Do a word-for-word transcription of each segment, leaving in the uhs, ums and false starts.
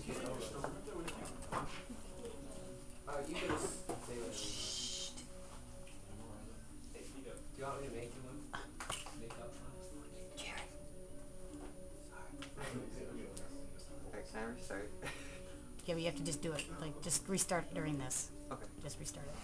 Uh, you can just say it. Shh. Hey, do you want me to make you one? Make up one? Jared. Alright, can I restart? Yeah, but you have to just do it. Like, just restart during this. Okay. Just restart it.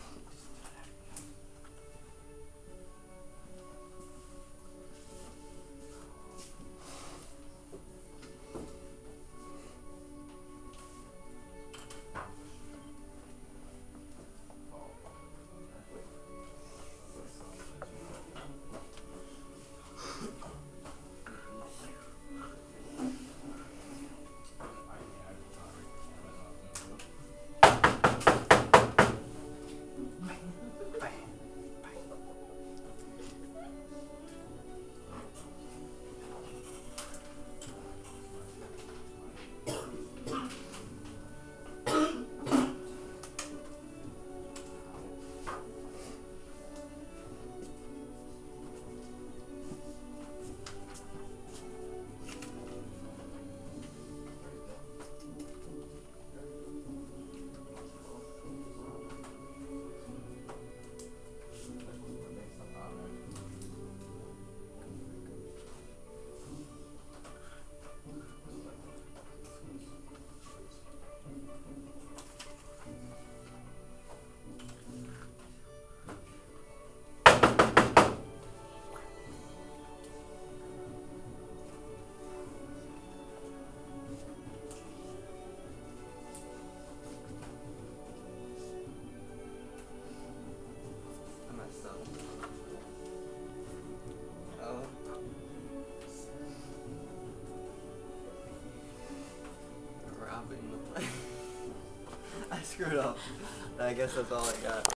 I screwed up. I guess that's all I got.